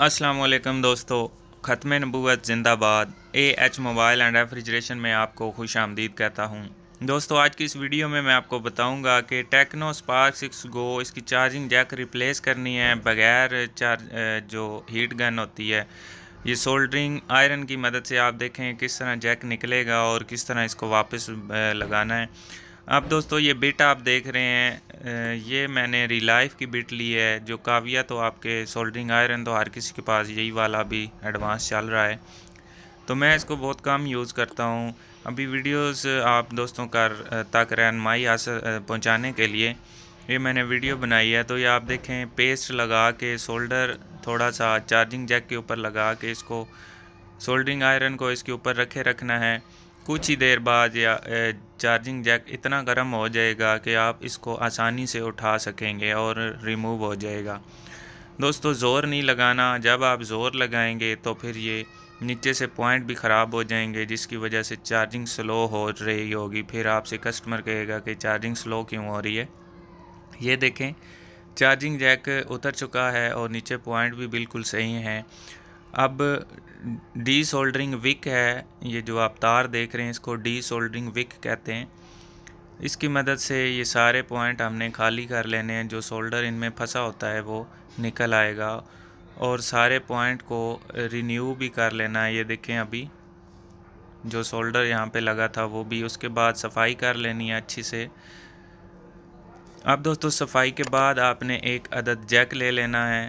अस्सलाम वालेकुम दोस्तों, ख़त्म नबूवत ज़िंदाबाद। एएच मोबाइल एंड रेफ्रिजरेशन में आपको खुश आमदीद कहता हूँ। दोस्तों, आज की इस वीडियो में मैं आपको बताऊंगा कि टेक्नो स्पार्क 6 गो इसकी चार्जिंग जैक रिप्लेस करनी है बग़ैर जो हीट गन होती है। ये सोल्डरिंग आयरन की मदद से आप देखें किस तरह जैक निकलेगा और किस तरह इसको वापस लगाना है। अब दोस्तों, ये बिट आप देख रहे हैं, ये मैंने रिलाइफ की बिट ली है। जो काविया तो आपके सोल्डरिंग आयरन तो हर किसी के पास यही वाला भी एडवांस चल रहा है, तो मैं इसको बहुत कम यूज़ करता हूँ। अभी वीडियोस आप दोस्तों तक रहनुमाई पहुँचाने के लिए ये मैंने वीडियो बनाई है। तो ये आप देखें, पेस्ट लगा के सोल्डर थोड़ा सा चार्जिंग जैक के ऊपर लगा के इसको सोल्डरिंग आयरन को इसके ऊपर रखना है। कुछ ही देर बाद या चार्जिंग जैक इतना गर्म हो जाएगा कि आप इसको आसानी से उठा सकेंगे और रिमूव हो जाएगा। दोस्तों, ज़ोर नहीं लगाना। जब आप ज़ोर लगाएंगे तो फिर ये नीचे से पॉइंट भी ख़राब हो जाएंगे, जिसकी वजह से चार्जिंग स्लो हो रही होगी। फिर आपसे कस्टमर कहेगा कि चार्जिंग स्लो क्यों हो रही है। ये देखें, चार्जिंग जैक उतर चुका है और नीचे पॉइंट भी बिल्कुल सही हैं। अब डी सोल्डरिंग विक है, ये जो आप तार देख रहे हैं इसको डी सोल्डरिंग विक कहते हैं। इसकी मदद से ये सारे पॉइंट हमने खाली कर लेने हैं। जो सोल्डर इनमें फंसा होता है वो निकल आएगा और सारे पॉइंट को रिन्यू भी कर लेना है। ये देखें, अभी जो सोल्डर यहाँ पे लगा था वो भी, उसके बाद सफाई कर लेनी है अच्छी से। अब दोस्तों, सफाई के बाद आपने एक अदद जैक ले लेना है।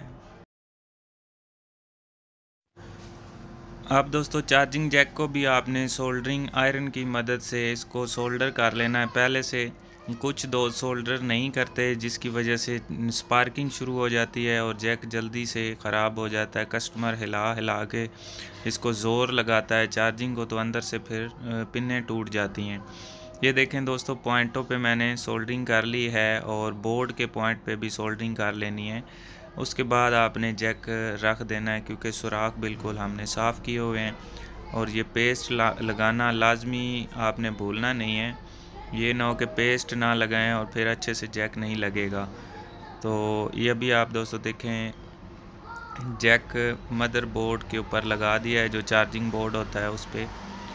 अब दोस्तों, चार्जिंग जैक को भी आपने सोल्डरिंग आयरन की मदद से इसको सोल्डर कर लेना है। पहले से कुछ दो सोल्डर नहीं करते, जिसकी वजह से स्पार्किंग शुरू हो जाती है और जैक जल्दी से ख़राब हो जाता है। कस्टमर हिला हिला के इसको ज़ोर लगाता है चार्जिंग को, तो अंदर से फिर पिनें टूट जाती हैं। ये देखें दोस्तों, पॉइंटों पे मैंने सोल्डरिंग कर ली है और बोर्ड के पॉइंट पे भी सोल्डरिंग कर लेनी है। उसके बाद आपने जैक रख देना है, क्योंकि सुराख बिल्कुल हमने साफ़ किए हुए हैं। और ये पेस्ट लगाना लाजमी आपने भूलना नहीं है। ये ना हो कि पेस्ट ना लगाएं और फिर अच्छे से जैक नहीं लगेगा। तो ये भी आप दोस्तों देखें, जैक मदरबोर्ड के ऊपर लगा दिया है, जो चार्जिंग बोर्ड होता है उस पर।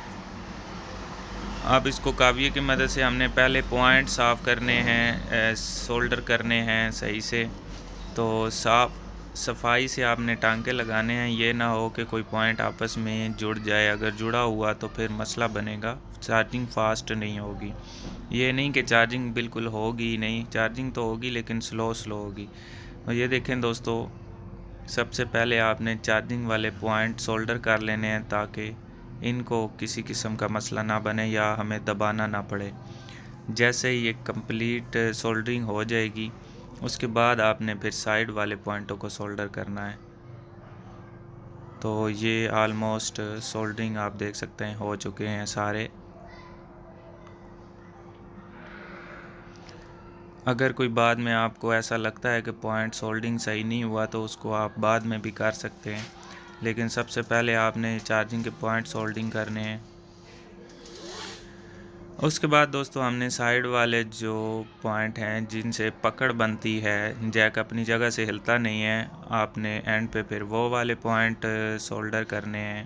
अब इसको काविये की मदद से हमने पहले पॉइंट साफ़ करने हैं, सोल्डर करने हैं सही से। तो सफाई से आपने टांके लगाने हैं। ये ना हो कि कोई पॉइंट आपस में जुड़ जाए। अगर जुड़ा हुआ तो फिर मसला बनेगा, चार्जिंग फास्ट नहीं होगी। ये नहीं कि चार्जिंग बिल्कुल होगी नहीं, चार्जिंग तो होगी लेकिन स्लो होगी। और ये देखें दोस्तों, सबसे पहले आपने चार्जिंग वाले पॉइंट सोल्डर कर लेने हैं, ताकि इनको किसी किस्म का मसला ना बने या हमें दबाना ना पड़े। जैसे ही ये कंप्लीट सोल्डरिंग हो जाएगी, उसके बाद आपने फिर साइड वाले पॉइंटों को सोल्डर करना है। तो ये आलमोस्ट सोल्डरिंग आप देख सकते हैं हो चुके हैं सारे। अगर कोई बाद में आपको ऐसा लगता है कि पॉइंट सोल्डरिंग सही नहीं हुआ, तो उसको आप बाद में भी कर सकते हैं, लेकिन सबसे पहले आपने चार्जिंग के पॉइंट सोल्डरिंग करने हैं। उसके बाद दोस्तों, हमने साइड वाले जो पॉइंट हैं जिनसे पकड़ बनती है, जैक अपनी जगह से हिलता नहीं है, आपने एंड पे फिर वो वाले पॉइंट सोल्डर करने हैं।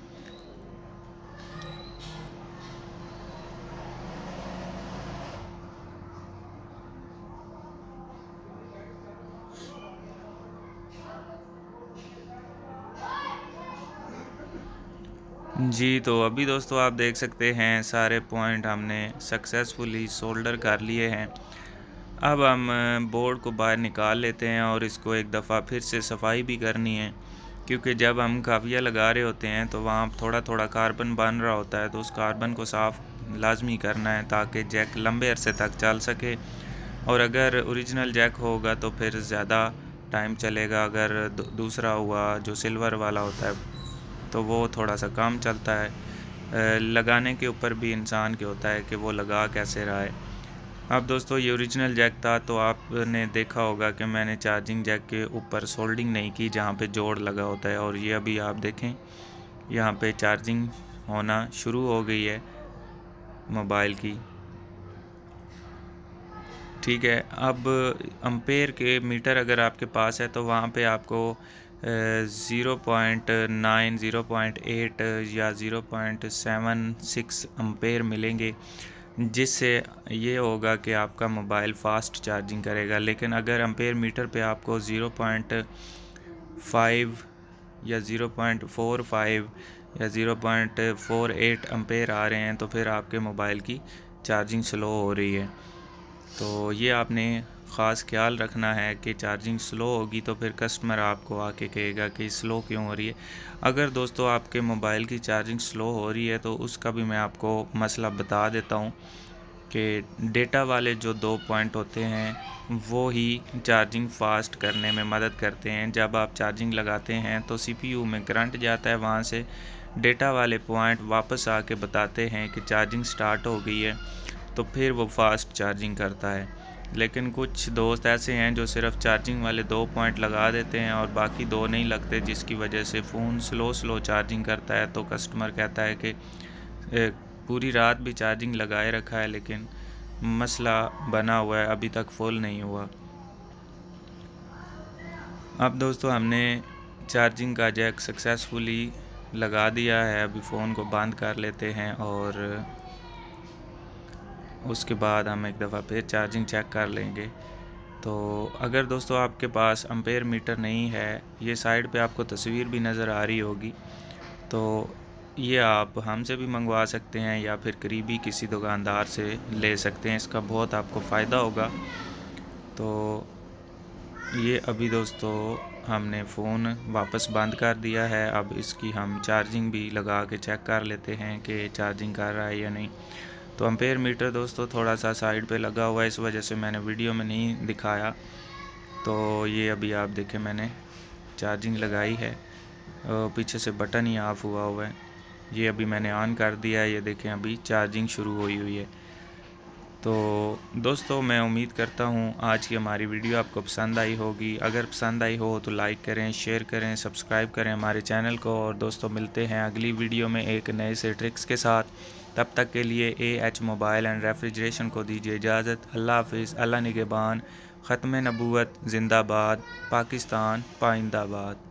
जी, तो अभी दोस्तों आप देख सकते हैं सारे पॉइंट हमने सक्सेसफुली सोल्डर कर लिए हैं। अब हम बोर्ड को बाहर निकाल लेते हैं और इसको एक दफ़ा फिर से सफाई भी करनी है, क्योंकि जब हम काविया लगा रहे होते हैं तो वहाँ थोड़ा थोड़ा कार्बन बन रहा होता है। तो उस कार्बन को साफ़ लाजमी करना है, ताकि जैक लंबे अरसे तक चल सके। और अगर ओरिजिनल जैक होगा तो फिर ज़्यादा टाइम चलेगा। अगर दूसरा हुआ जो सिल्वर वाला होता है तो वो थोड़ा सा कम चलता है। लगाने के ऊपर भी इंसान के होता है कि वो लगा कैसे रहा है। अब दोस्तों, ये ओरिजिनल जैक था, तो आपने देखा होगा कि मैंने चार्जिंग जैक के ऊपर सोल्डिंग नहीं की जहाँ पे जोड़ लगा होता है। और ये अभी आप देखें, यहाँ पे चार्जिंग होना शुरू हो गई है मोबाइल की। ठीक है, अब एम्पेयर के मीटर अगर आपके पास है तो वहाँ पे आपको 0.9 0.8 या 0.76 एम्पेयर मिलेंगे, जिससे ये होगा कि आपका मोबाइल फ़ास्ट चार्जिंग करेगा। लेकिन अगर एम्पेयर मीटर पे आपको 0.5 या 0.45 या 0.48 एम्पेयर आ रहे हैं तो फिर आपके मोबाइल की चार्जिंग स्लो हो रही है। तो ये आपने ख़ास ख्याल रखना है कि चार्जिंग स्लो होगी तो फिर कस्टमर आपको आके कहेगा कि स्लो क्यों हो रही है। अगर दोस्तों आपके मोबाइल की चार्जिंग स्लो हो रही है तो उसका भी मैं आपको मसला बता देता हूँ कि डेटा वाले जो 2 पॉइंट होते हैं वो ही चार्जिंग फ़ास्ट करने में मदद करते हैं। जब आप चार्जिंग लगाते हैं तो CPU में करंट जाता है, वहाँ से डेटा वाले पॉइंट वापस आके बताते हैं कि चार्जिंग स्टार्ट हो गई है, तो फिर वो फास्ट चार्जिंग करता है। लेकिन कुछ दोस्त ऐसे हैं जो सिर्फ चार्जिंग वाले 2 पॉइंट लगा देते हैं और बाकी 2 नहीं लगते, जिसकी वजह से फ़ोन स्लो चार्जिंग करता है। तो कस्टमर कहता है कि पूरी रात भी चार्जिंग लगाए रखा है लेकिन मसला बना हुआ है, अभी तक फुल नहीं हुआ। अब दोस्तों हमने चार्जिंग का जैक सक्सेसफुली लगा दिया है। अभी फ़ोन को बंद कर लेते हैं और उसके बाद हम एक दफ़ा फिर चार्जिंग चेक कर लेंगे। तो अगर दोस्तों आपके पास एम्पेयर मीटर नहीं है, ये साइड पे आपको तस्वीर भी नज़र आ रही होगी, तो ये आप हमसे भी मंगवा सकते हैं या फिर करीबी किसी दुकानदार से ले सकते हैं। इसका बहुत आपको फ़ायदा होगा। तो ये अभी दोस्तों हमने फ़ोन वापस बंद कर दिया है। अब इसकी हम चार्जिंग भी लगा के चेक कर लेते हैं कि चार्जिंग कर रहा है या नहीं। तो एम्पेयर मीटर दोस्तों थोड़ा सा साइड पे लगा हुआ है, इस वजह से मैंने वीडियो में नहीं दिखाया। तो ये अभी आप देखें मैंने चार्जिंग लगाई है, पीछे से बटन ही ऑफ़ हुआ है। ये अभी मैंने ऑन कर दिया है, ये देखें अभी चार्जिंग शुरू हुई है। तो दोस्तों मैं उम्मीद करता हूँ आज की हमारी वीडियो आपको पसंद आई होगी। अगर पसंद आई हो तो लाइक करें, शेयर करें, सब्सक्राइब करें हमारे चैनल को। और दोस्तों मिलते हैं अगली वीडियो में एक नए से ट्रिक्स के साथ। तब तक के लिए AH मोबाइल एंड रेफ्रिजरेशन को दीजिए इजाज़त। अल्लाह हाफिज़, अल्लाह निगहबान, ख़त्म नबूवत जिंदाबाद, पाकिस्तान पाइंदाबाद।